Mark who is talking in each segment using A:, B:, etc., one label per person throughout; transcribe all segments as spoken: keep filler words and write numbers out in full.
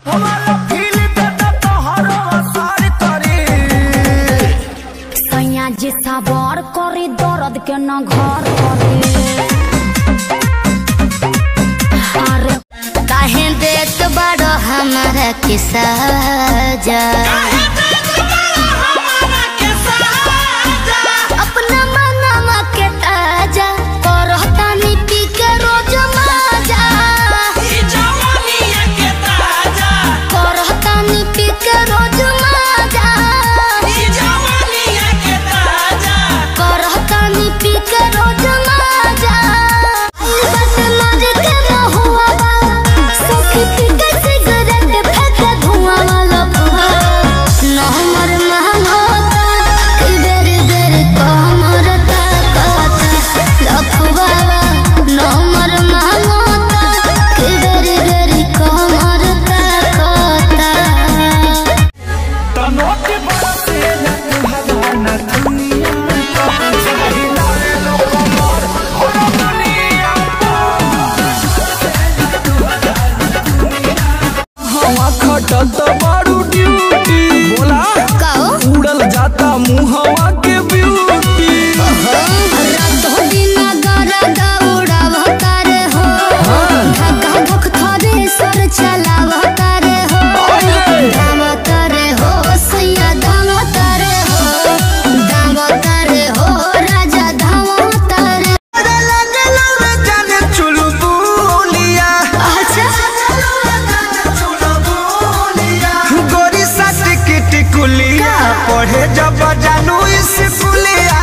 A: सैया जी सवार करी दर्द के न घर करे। अरे काहे देत बड़ो हमारा के साजा, अपना मनवा के ताजा करता नी पी के रोज माजा, करता नी पी के रोज माजा, करता नी पी के रोज माजा। बस मर के महुआ सखी पी के सिगरेट फेंक धुआं वाला बुआ न हमर महंगोता कि बेरी बेरी कमर ताकता लखवा न हमर महंगोता कि बेरी बेरी कमर ताकता।
B: तनोट बसे न भगवान दुनिया खटत बारू ड्यूटी बोला उड़ल जाता मुहवा के ब्यूटी।
A: रातों दिन गरद उड़ावतार हो, धक्का धक थरे सर चलावतार हो, दामतार हो सैया दामतार हो, दामतार हो राजा दामतार।
B: जाने चुलबुलिया गोरी सर्टिफिकेट कुलिया पढ़े जब जानू स्कूलिया,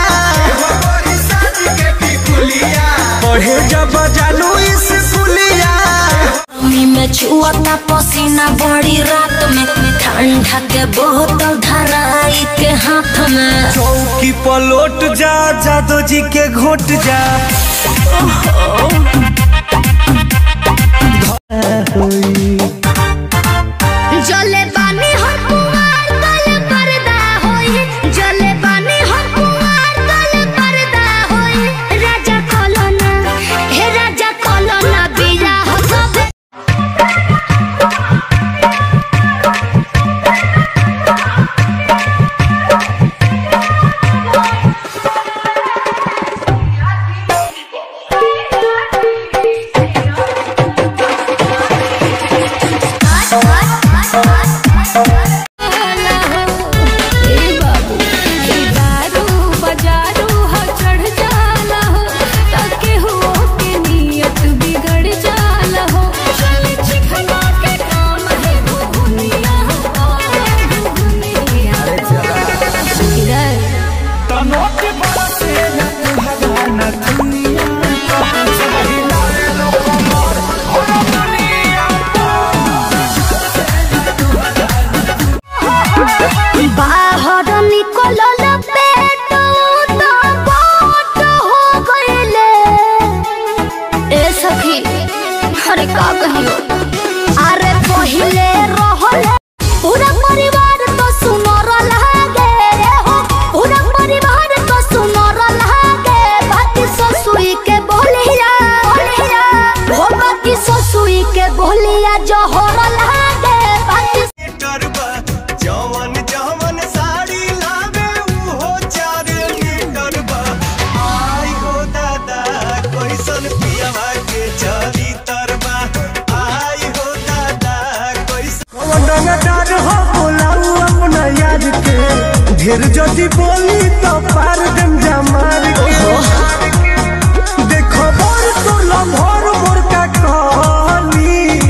B: पढ़े जब जानू स्कूलिया।
A: में छुआता पसीना बड़ी रात में, ठंडा के बोतल धराई के हाथ में।
B: चौकी पलोट जा जादो जी के घोट जा।
A: जले बानी हर कुआर तल पर्दा होई, जले बानी हर कुआर तल पर्दा होई। राजा कोलोना हे राजा कोलोना बिया हो सब। बाहर निकलल पेट तो बाट हो गइले। ए सखी अरे का कहियो, अरे पहिले रहल पूरा परिवार तो सुनर लागे हो, पूरा परिवार तो सुनर लागे। बाकी ससुई के बोलिया बोलिया हो, बाकी ससुई के बोलिया जोहर लागे। बाकी
B: जवन जवन साड़ी लावे उहो चार मीटर बा। आई हो दादा कैसन पियावा के चली तरबा। आई हो दादा कैसन डर हो बोलाऊ अपना यार के। ढेर जदी बोली तो पार दम जमार के। देखो बोर तो लम्होर मोर का कहनी।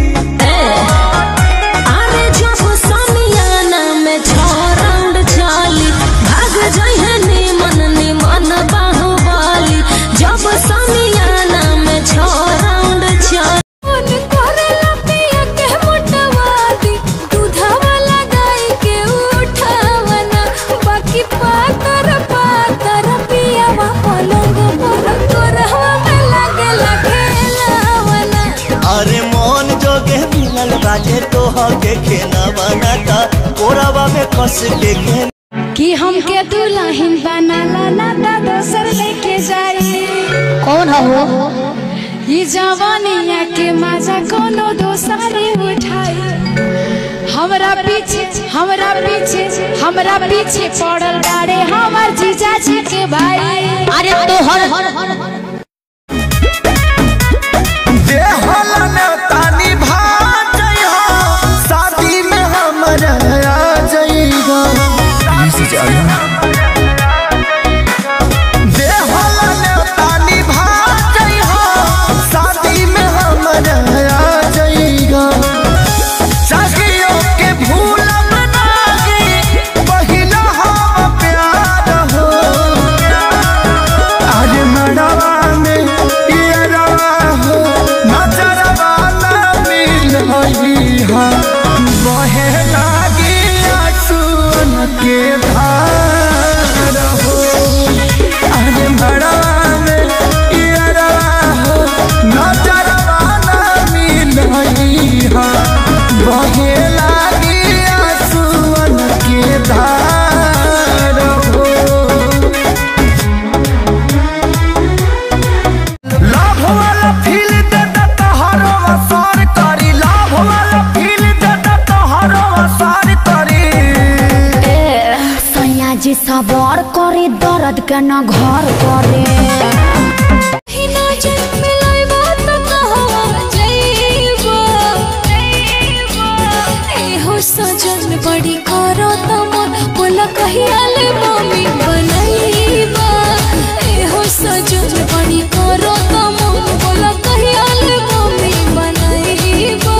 B: बाजे तो हके खेना बनाता कोरावा में कस के खेना
C: कि हमके दुल्हन बनाला ना ता दोसर लेके जाई।
A: कौन हो
C: ये जवानिया के मजा कोनो दोसर उठाई। पीछे हमरा पीछे पड़ल बाड़े हमर जीजा जी के भाई।
A: अरे तो हर हर हर
B: तानी भाई शादी में हमरा आ जाइगा तानी भाई शादी में हमरा आ जाइगा सखियों के भूलम नागी पहिला हम प्यार हो आज मड़वा में पियरवा हो नजरवा ना मिलई हा बहे लागी आंसुअन के धार हो आज मड़वा में पियरवा हो नजरवा ना मिलई हा बहे लागी आंसुअन के धार हो लाभ वाला फील देता तोहरो असर करी लाभ वाला फील देता तोहरो असर करी
A: सैया जी सवार करे दर्द के न घर करे
C: सजन बड़ी करो तमन बोला कहिया ले मम्मी बनैबा। एहो सजन बड़ी करो तमन बोला कहिया ले मम्मी बनैबा।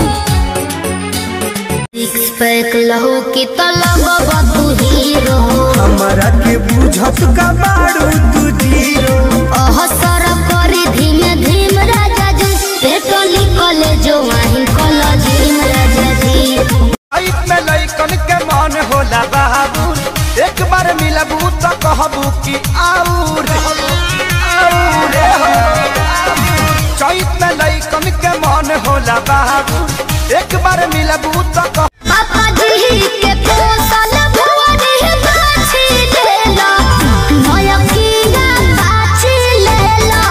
A: सिक्स पैक लहू की तलब तू हीरो
B: हमरा के बुझत का बारू तू जीरो
A: ओह सर करे धीमे धीम राजा जी पेटो निकले जो वहीं कल झीम राजा जी।
B: में लइकन के मन होला बाबू एक बार मिलबू तो कहबू कि आऊर आऊर चैत में लइकन के मन होला बाबू एक बार मिलबू तो कह
A: पापा जी के पोसल भुवरी गाछी लेला नया कीड़ा गाछी लेला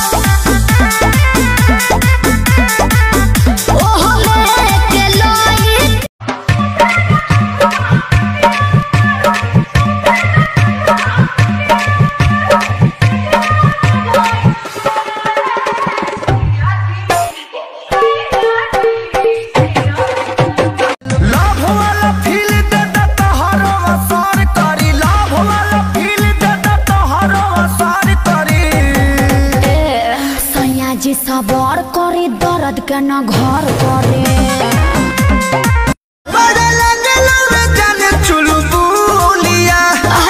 A: ओह लेके लोई
B: लाभ वाला फील देता तोहरो असर करी लाभ वाला फील देता तोहरो असर करी
A: सैया जी सवार करे दर्द के न घर करे
B: बड़े लगलो रे जाने चुलबुलिया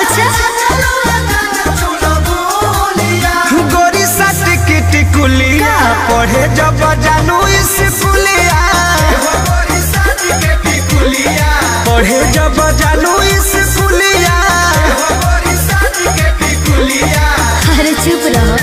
B: गोरी सट की टिकुलिया पढ़े जब जानू स्कूलिया पढ़े जब जानू स्कूलिया
A: अरे चुप रहो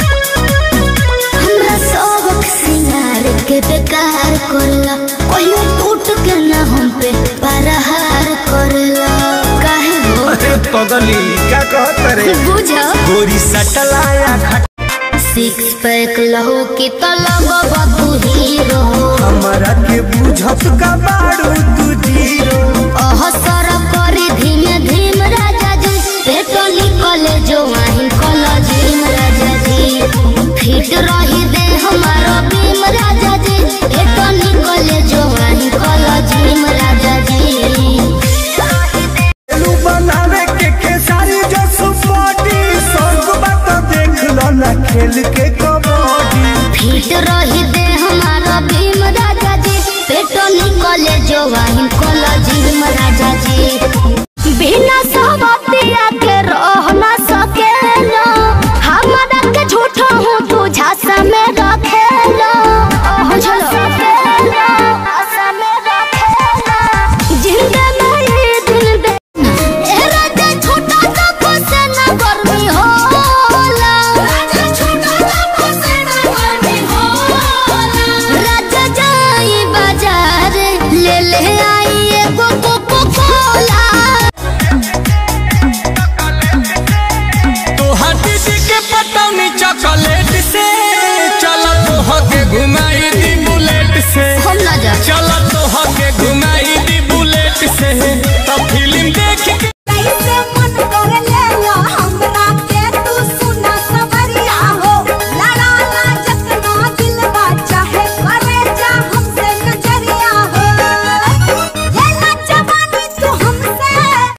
A: हमरा सबक सिंगार के बेकार करला कहियो टूट के ना हम पे परहार करला काहे हो
B: अरे पगली क्या कहत रे
A: बुझा
B: गोरी सटलाया खट
A: सिक्स पैक लहू की तलब तू हीरो
B: हमरा के बुझत का बारू तू जीरो
A: ओह सर करे धीमे धीम राजा जी पेटो निकले जो वहीं कल झीम राजा जी फिट रही दे हमारा भीम राजा जी पेटो निकले जो वहीं कल झीम राजा जी।
B: लू बनावे के केसारी जो सुपोटी स्वर्ग बात देख लो ना खेल के कबड्डी
A: फिट रही दे हमारा भीम राजा जी पेटो निकले जो वहीं कल झीम राजा जी। बिना सवतिया के रह ना सकेला हमरा के झूठा हूँ तू झांसा में रखेला सकेला आशा में रखेला जिंदा नहीं दिल दे ए राजा छोटा सा खुसे ना गर्मी होला राजा छोटा सा खुसे ना गर्मी होला राजा जाई बाजार ले ले आ